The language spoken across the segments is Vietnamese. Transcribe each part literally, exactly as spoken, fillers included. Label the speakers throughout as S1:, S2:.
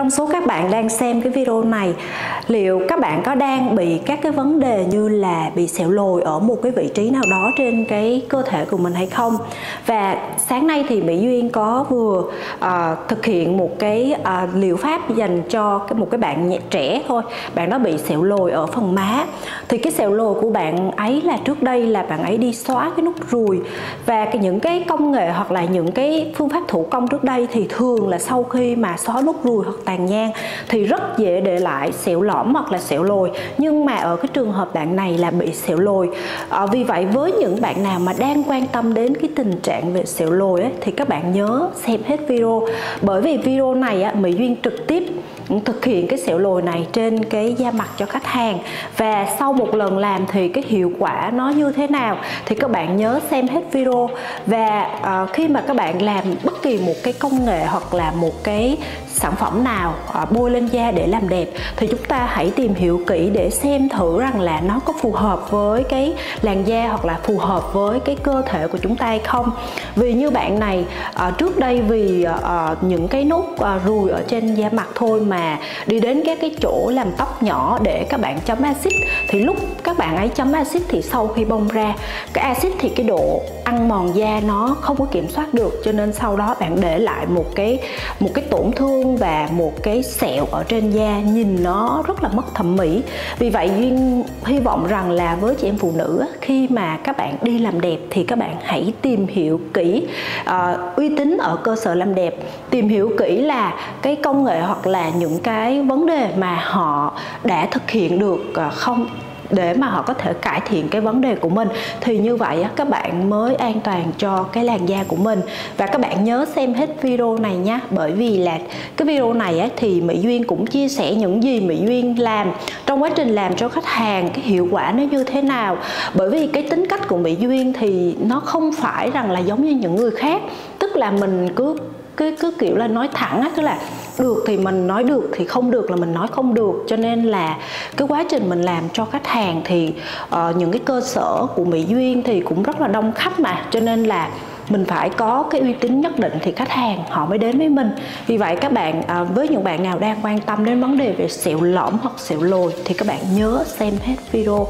S1: Trong số các bạn đang xem cái video này, liệu các bạn có đang bị các cái vấn đề như là bị sẹo lồi ở một cái vị trí nào đó trên cái cơ thể của mình hay không? Và sáng nay thì Mỹ Duyên có vừa uh, thực hiện một cái uh, liệu pháp dành cho cái, một cái bạn trẻ thôi. Bạn đó bị sẹo lồi ở phần má. Thì cái sẹo lồi của bạn ấy là trước đây là bạn ấy đi xóa cái nút ruồi. Và cái, những cái công nghệ hoặc là những cái phương pháp thủ công trước đây thì thường là sau khi mà xóa nút ruồi hoặc tàn nhang thì rất dễ để lại sẹo lõm hoặc là sẹo lồi. Nhưng mà ở cái trường hợp bạn này là bị sẹo lồi. à, Vì vậy với những bạn nào mà đang quan tâm đến cái tình trạng về sẹo lồi ấy, thì các bạn nhớ xem hết video. Bởi vì video này á, Mỹ Duyên trực tiếp thực hiện cái sẹo lồi này trên cái da mặt cho khách hàng. Và sau một lần làm thì cái hiệu quả nó như thế nào thì các bạn nhớ xem hết video. Và uh, khi mà các bạn làm bất kỳ một cái công nghệ hoặc là một cái sản phẩm nào uh, bôi lên da để làm đẹp thì chúng ta hãy tìm hiểu kỹ để xem thử rằng là nó có phù hợp với cái làn da hoặc là phù hợp với cái cơ thể của chúng ta hay không. Vì như bạn này uh, trước đây vì uh, những cái nốt uh, ruồi ở trên da mặt thôi mà đi đến các cái chỗ làm tóc nhỏ để các bạn chấm axit, thì lúc các bạn ấy chấm axit thì sau khi bong ra cái axit thì cái độ ăn mòn da nó không có kiểm soát được, cho nên sau đó bạn để lại một cái một cái tổn thương và một cái sẹo ở trên da, nhìn nó rất là mất thẩm mỹ. Vì vậy Duyên hy vọng rằng là với chị em phụ nữ khi mà các bạn đi làm đẹp thì các bạn hãy tìm hiểu kỹ uh, uy tín ở cơ sở làm đẹp, tìm hiểu kỹ là cái công nghệ hoặc là những cái vấn đề mà họ đã thực hiện được uh, không, để mà họ có thể cải thiện cái vấn đề của mình. Thì như vậy các bạn mới an toàn cho cái làn da của mình. Và các bạn nhớ xem hết video này nhé. Bởi vì là cái video này thì Mỹ Duyên cũng chia sẻ những gì Mỹ Duyên làm trong quá trình làm cho khách hàng, cái hiệu quả nó như thế nào. Bởi vì cái tính cách của Mỹ Duyên thì nó không phải rằng là giống như những người khác. Tức là mình cứ cứ, cứ kiểu là nói thẳng á, tức là được thì mình nói được, thì không được là mình nói không được. Cho nên là cái quá trình mình làm cho khách hàng thì uh, những cái cơ sở của Mỹ Duyên thì cũng rất là đông khách mà, cho nên là mình phải có cái uy tín nhất định thì khách hàng họ mới đến với mình. Vì vậy các bạn uh, với những bạn nào đang quan tâm đến vấn đề về sẹo lõm hoặc sẹo lồi thì các bạn nhớ xem hết video.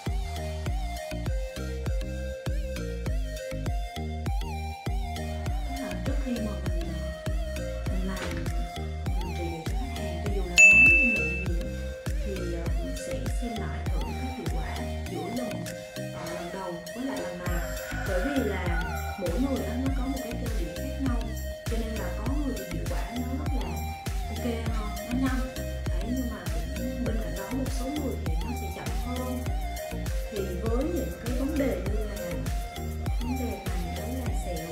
S2: Bởi vì là mỗi người đó, nó có một cái cơ địa khác nhau, cho nên là có người thì hiệu quả nó rất là ok hơn, nó nhanh đấy, nhưng mà cũng bên cạnh đó một số người thì nó sẽ chậm hơn. Thì với những cái vấn đề như là vấn đề này đó là sẹo,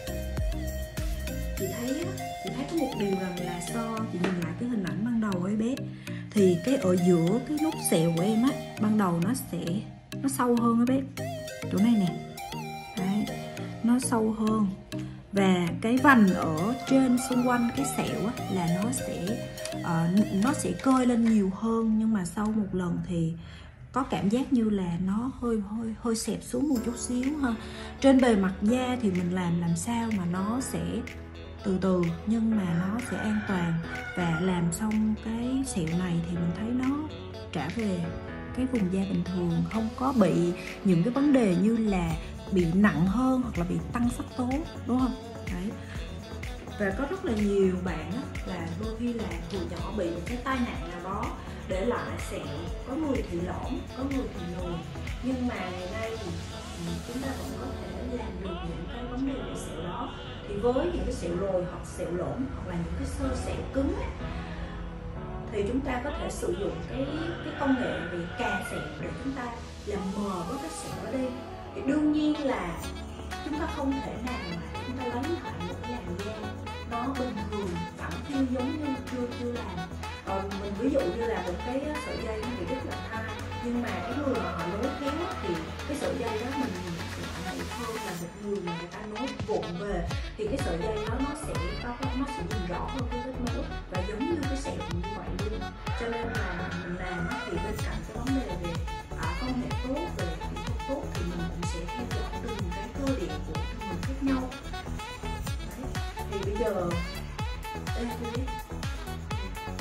S2: chị thấy á, chị thấy có một điều rằng là so chị nhìn lại cái hình ảnh ban đầu ấy bé, thì cái ở giữa cái nút sẹo của em á, ban đầu nó sẽ nó sâu hơn á bé, chỗ này nè. Đấy, nó sâu hơn. Và cái vành ở trên xung quanh cái sẹo á, là nó sẽ uh, nó sẽ cơi lên nhiều hơn. Nhưng mà sau một lần thì có cảm giác như là nó hơi hơi hơi xẹp xuống một chút xíu ha. Trên bề mặt da thì mình làm làm sao mà nó sẽ từ từ nhưng mà nó sẽ an toàn. Và làm xong cái sẹo này thì mình thấy nó trả về cái vùng da bình thường, không có bị những cái vấn đề như là bị nặng hơn hoặc là bị tăng sắc tố, đúng không? Đấy. Và có rất là nhiều bạn á, là đôi khi là từ nhỏ bị một cái tai nạn nào đó để lại sẹo, có người thì lõm, có người thì lồi, nhưng mà ngày nay thì chúng ta vẫn có thể làm được những cái vấn đề về sẹo đó. Thì với những cái sẹo lồi hoặc sẹo lõm hoặc là những cái xơ sẹo cứng ấy, thì chúng ta có thể sử dụng cái cái công nghệ về cà sẹo để chúng ta làm mờ với cái sẹo ở đây. Thì đương nhiên là chúng ta không thể nào mà chúng ta lấy lại một cái làn da nó bình thường phẳng phiu giống như chưa chưa làm. Còn mình ví dụ như là một cái sợi dây nó bị đứt làn hai, nhưng mà cái người mà họ nối khéo thì cái sợi dây đó mình nhìn lại hơn là một người mà người ta nối vụng về, thì cái sợi dây đó nó sẽ nó sẽ nhìn rõ hơn cái vết nối và giống như cái sẹo như vậy luôn. Cho nên là mình làm thì bên cạnh cái vấn đề về à, công nghệ tốt, về kỹ thuật tốt, thì mình cũng sẽ theo dõi từng cái cơ địa của người khác nhau. Đấy. Thì bây giờ đây tôi biết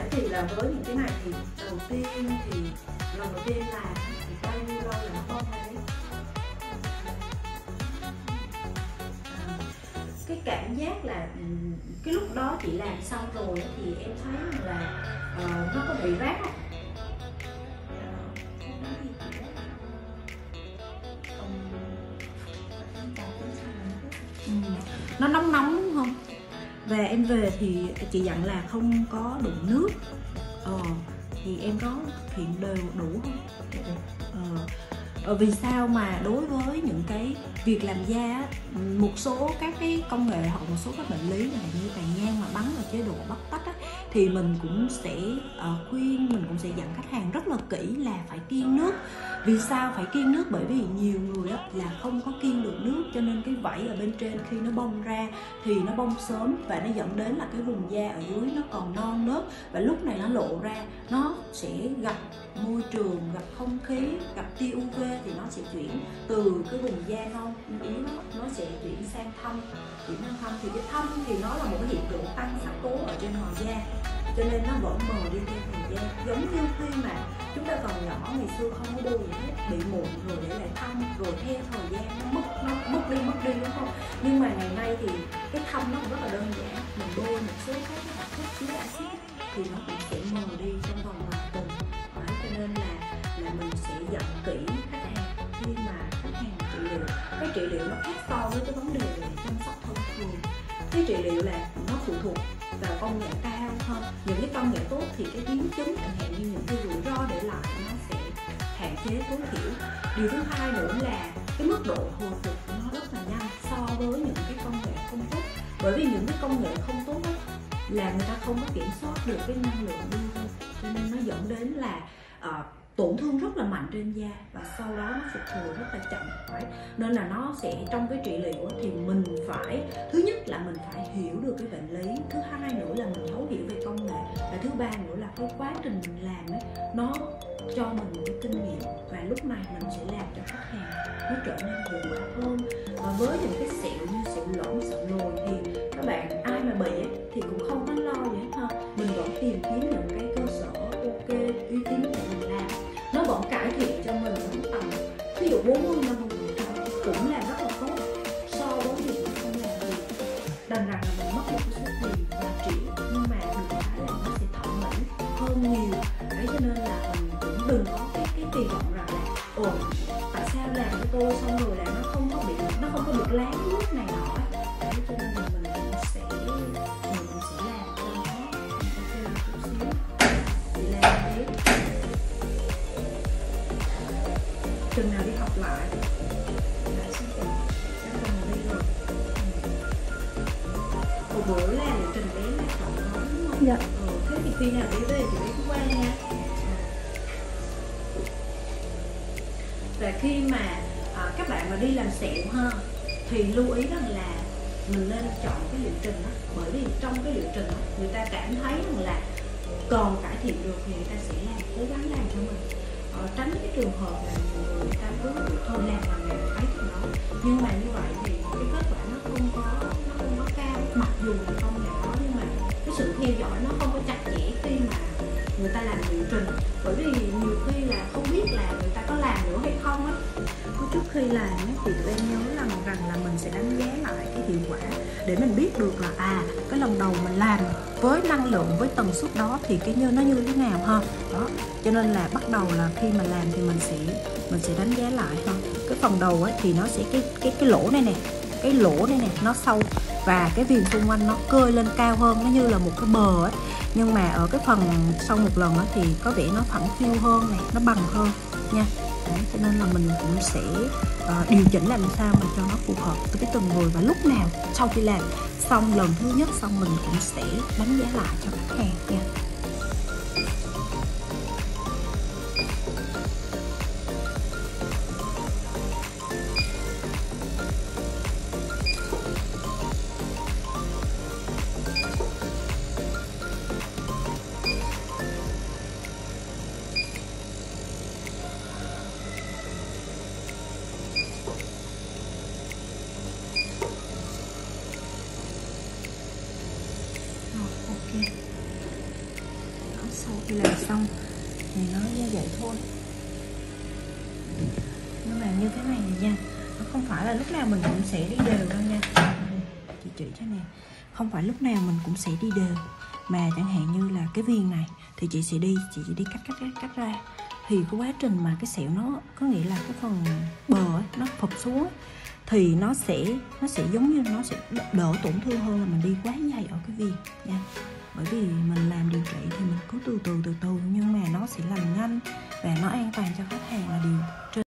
S2: thì là với những cái này thì đầu tiên thì lần đầu tiên làm thì bao nhiêu lâu là nó bông ra đấy. À, cái cảm giác là cái lúc đó chị làm xong rồi thì em thấy là uh, nó có bị rát không? Ừ. Nó nóng nóng đúng không? Và em về thì chị dặn là không có đụng nước. Ờ, thì em có thực hiện đều đủ không? Ờ, ờ, vì sao mà đối với những cái việc làm da, một số các cái công nghệ hoặc một số các bệnh lý như tàn nhang mà bắn vào chế độ bóc tách á, thì mình cũng sẽ uh, khuyên, mình cũng sẽ dặn khách hàng rất là kỹ là phải kiêng nước. Vì sao phải kiêng nước? Bởi vì nhiều người á, là không có kiêng được nước, cho nên cái vảy ở bên trên khi nó bong ra thì nó bong sớm, và nó dẫn đến là cái vùng da ở dưới nó còn non nớt, và lúc này nó lộ ra nó sẽ gặp môi trường, gặp không khí, gặp tia u vê thì nó sẽ chuyển từ cái vùng da non yếu nó nó sẽ chuyển sang thâm, chuyển sang thâm thì cái thâm thì nó là một cái hiện tượng tăng sắc tố ở trên ngoài da, cho nên nó vẫn mờ đi theo thời gian. Giống như khi mà chúng ta còn nhỏ ngày xưa không có bôi gì hết, bị mụn rồi để lại thâm, rồi theo thời gian nó mất nó mất đi mất đi đúng không? Nhưng mà ngày nay thì cái thâm nó cũng rất là đơn giản, mình bôi một số các cái hoạt chất chứa axit thì nó cũng sẽ mờ đi trong vòng vài tuần. Đấy, cho nên là là mình sẽ dặn kỹ khách hàng khi mà khách hàng trị liệu. Cái trị liệu nó khác so với cái vấn đề về chăm sóc thông thường. Cái trị liệu là nó phụ thuộc vào công nghệ cao hơn. Những cái công nghệ tốt thì cái biến chứng chẳng hạn như những cái rủi ro để lại nó sẽ hạn chế tối thiểu. Điều thứ hai nữa là cái mức độ hồi phục của nó rất là nhanh so với những cái công nghệ không tốt. Bởi vì những cái công nghệ không tốt đó, là người ta không có kiểm soát được cái năng lượng lưu thông, cho nên nó dẫn đến là uh, tổn thương rất là mạnh trên da, và sau đó nó phục hồi rất là chậm. Phải. Nên là nó sẽ trong cái trị liệu thì mình phải, thứ nhất là mình phải hiểu được cái bệnh lý, thứ hai nữa là mình thấu hiểu về công nghệ, và thứ ba nữa là cái quá trình mình làm ấy nó cho mình một cái kinh nghiệm, và lúc này mình sẽ làm cho khách hàng nó trở nên hiệu quả hơn. Và với những cái sẹo như sẹo lõm, sẹo lồi thì các bạn ai mà bị ấy, thì cũng không có lo gì hết ha. Mình vẫn tìm kiếm những cái cơ sở ok uy tín để mình làm, nó vẫn cải thiện cho mình tầm ví dụ bốn mươi năm mươi cũng là rất là tốt so với việc mình không làm gì. Đành rằng là mình mất một cái số tiền vài triệu, nhưng mà được cái là nó sẽ thẩm mỹ hơn nhiều. Đấy, cho nên là mình cũng đừng có cái cái kỳ vọng rằng là ồ tại sao làm cho tôi xong rồi là nó không có bị nó không có được láng nước này nọ. Đấy, cho nên là mình cũng sẽ mình cũng sẽ làm cho nó ok chút xíu. Chị làm biết chừng nào đi học lại lại xin chừng chắc còn đi rồi. Một bữa là liệu trình bé là chọn nó đúng không?
S1: Dạ.
S2: Ừ, thế thì khi nào bé về thì bé cứ qua nha. Và khi mà à, các bạn mà đi làm sẹo ha, thì lưu ý rằng là mình nên chọn cái liệu trình đó, bởi vì trong cái liệu trình đó người ta cảm thấy rằng là còn cải thiện được thì người ta sẽ làm, cố gắng làm cho mình. Ờ, tránh cái trường hợp là người ta cứ thôi làm là ngày thấy chuyện đó, nhưng mà như vậy thì cái kết quả nó không có nó không có cao, mặc dù là công nghệ đó, nhưng mà cái sự theo dõi nó không có chặt chẽ khi mà người ta làm liệu trình, bởi vì nhiều khi là không biết là người ta có làm nữa hay không á. Trước khi làm thì tụi em nhớ rằng rằng là mình sẽ đánh giá lại cái hiệu quả để mình biết được là à cái lần đầu mình làm với năng lượng, với tần suất đó thì cái như nó như thế nào ha. Đó, cho nên là bắt đầu là khi mà làm thì mình sẽ mình sẽ đánh giá lại ha. Cái phần đầu ấy thì nó sẽ cái cái cái lỗ này nè, cái lỗ này nè nó sâu, và cái viền xung quanh nó cơi lên cao hơn, nó như là một cái bờ ấy. Nhưng mà ở cái phần sau một lần thì có vẻ nó phẳng phiu hơn này, nó bằng hơn nha. Đấy, cho nên là mình cũng sẽ uh, điều chỉnh làm sao mà cho nó phù hợp với cái từng người, và lúc nào sau khi làm xong lần thứ nhất xong mình cũng sẽ đánh giá lại cho khách hàng nha. sau khi làm xong thì nó như vậy thôi. Nhưng mà như thế này nha, nó không phải là lúc nào mình cũng sẽ đi đều đâu nha. Chị chỉ cho nè, không phải lúc nào mình cũng sẽ đi đều, mà chẳng hạn như là cái viền này thì chị sẽ đi chị chỉ đi cắt cắt cắt cắt ra, thì cái quá trình mà cái sẹo nó có nghĩa là cái phần bờ ấy, nó phập xuống ấy, thì nó sẽ nó sẽ giống như nó sẽ đỡ tổn thương hơn là mình đi quá dày ở cái viền nha. Bởi vì mình làm điều trị thì mình cứ từ từ từ từ nhưng mà nó sẽ lành nhanh và nó an toàn cho khách hàng là điều trên